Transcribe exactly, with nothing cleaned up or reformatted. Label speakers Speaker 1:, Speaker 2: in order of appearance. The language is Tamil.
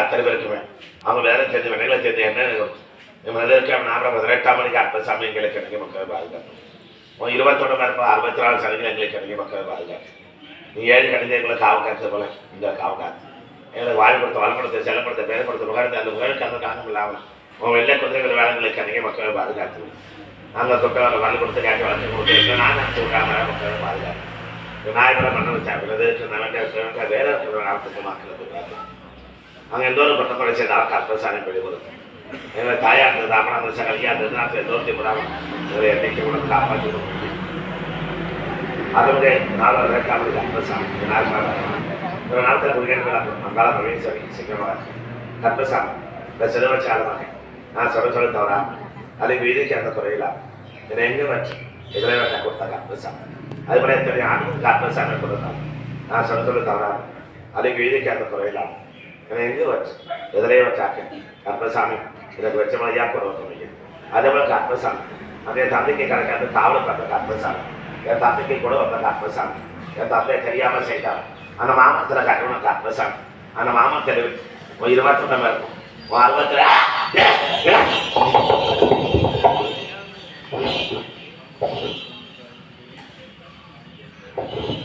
Speaker 1: அத்தனை பேருக்குமே அவங்க வேலை சேர்ந்து வெண்ணைகளை சேர்ந்து என்ன இவங்க நாம பதினெட்டாம் மணிக்கு அற்ப சாமி எங்களுக்கு கிடைக்கும் மக்கள் பாதுகாப்பு இருபத்தொன்னு இருப்போம் அறுபத்தி நாலு சதவீதம் எங்களுக்கு கிடைக்கும் மக்கள் பாதுகாப்பு நீ ஏழு கணித எங்களை காவு காத்து போல இந்த காவு காத்து எங்களுக்கு வாழ் கொடுத்த வளப்படுத்த செல்லப்படுத்த பேர் கொடுத்த முகாரத்தை அந்த முகாருக்கு அந்த காரணம் இல்லாமல் உன் வெள்ளை குதிரைகள் வேலைங்களுக்கு கிடைக்க மக்கள் பாதுகாத்து நாங்கள் தொட்டவரை வலு கொடுத்து காட்டி வளர்ச்சி கொடுத்து நான் நினச்சி விட்டாம மக்கள் பாதுகாப்பு விநாயகரை பண்ண வச்சாங்க வேற நாட்டுக்கு மக்களுக்கு அங்கே எந்த ஒரு பட்டப்படை செய்தாலும் கற்பசாலை வெளிவரும் எங்களை தாயாக இருந்தது அம்மன் சகலியாக இருந்தது நான் எந்தோர்த்தி விடாமல் என்னைக்கு கூட காப்பாற்றி அதனுடைய நாலு ரெண்டாவது கற்பசாமி ஒரு நாட்கள் குடிகள் மங்காள பிரவேசவி சிங்கமாக கற்பசாமி இந்த சிறுவச்சாலமாக நான் சொல்ல சொல்ல தவறா அதுக்கு வீதிக்கு அந்த துறையில என்னை எங்கே வச்சு எதிரே வச்சா கொடுத்தா கற்பசாமி அது போல எத்தனை ஆண்டுக்கு கற்பசாமி கொடுத்தாங்க நான் சொல்ல சொல்ல தவறா அதுக்கு வீதிக்கு அந்த துறையில என்னை எங்கே வச்சு எதிரே வச்சாக்க கற்பசாமி எனக்கு வச்ச மாதிரியா கொடுக்க அதே போல கற்பசாமி அந்த என் தந்தைக்கு கிடைக்காத காவலுக்கு வந்த கற்பசாமி என் தந்தைக்கு கூட வந்த கற்பசாமி என் தந்தையை தெரியாம செய்தார் அந்த மாமத்துல கட்டணும் கற்பசாமி அந்த மாமத்தில் இருபத்தி ஒண்ணு இருக்கும் அறுபத்துல Thank you.